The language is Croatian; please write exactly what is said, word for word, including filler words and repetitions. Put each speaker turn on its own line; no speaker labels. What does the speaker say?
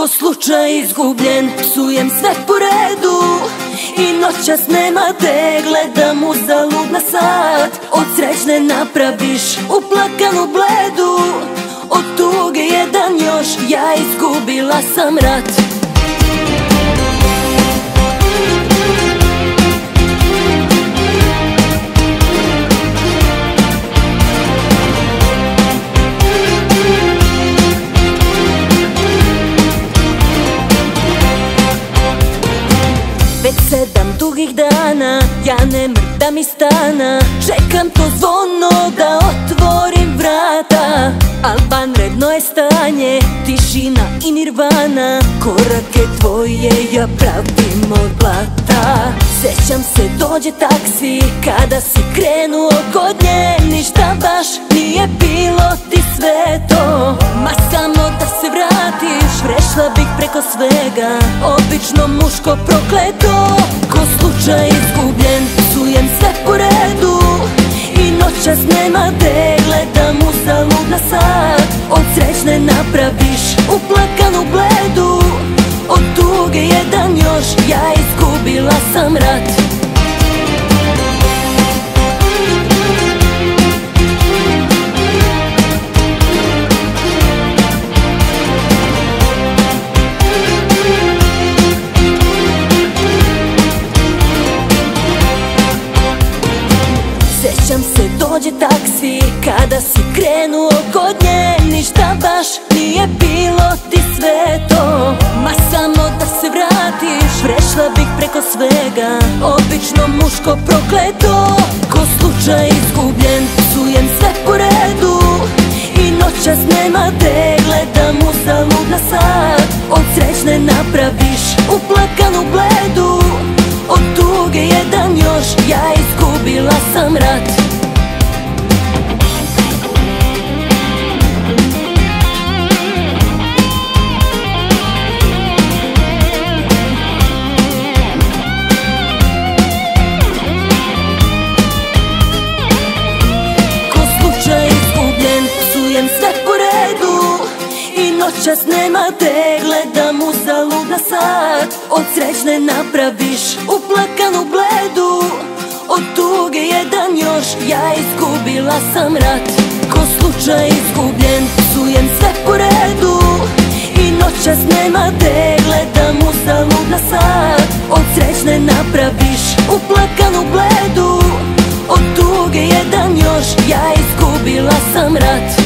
ko slučaj izgubljen, psujem sve po redu i noćas nema te, gledam uzalud na sat. Od srećne napraviš uplakanu bledu, od tuge jedan još, ja izgubila sam rat. Već sedam dugih dana, ja ne mrdam iz stana, čekam to zvono da otvorim vrata. Al vanredno je stanje, tišina i nirvana, korake tvoje ja pravim od blata. Sećam se, dođe taksi, kada si krenuo kod nje, ništa baš nije bilo ti sve to. Ma samo da se vratiš, prešla bih preko svega, obično muško prokleto, ko slučaj izgubljen, psujem sve po redu i noćas nema te, gledam uzalud na sat. Od srećne napraviš uplakanu bledu, od tuge jedan još, ja izgubila sam rat. Sećam se, dođe taksi, kada si krenuo kod nje, ništa baš nije bilo ti sve to. Ma samo da se vratiš, prešla bih preko svega, obično muško prokleto, ko slučaj izgubljen, psujem sve po redu i noćas nema te, gledam uzalud na sat. Od srećne napraviš uplakanu bledu, od tuge jedan još, ja izgubila sam rat. Ko slučaj izgubljen, psujem sve po redu i noćas nema te, gledam uzalud na sat. Od srećne napraviš uplakanu bledu, od tuge jedan još, ja izgubila sam rat. Ko slučaj izgubljen, psujem sve po redu i noćas nema te, gledam uzalud na sat. Od srećne napraviš uplakanu bledu, od tuge jedan još, ja izgubila sam rat.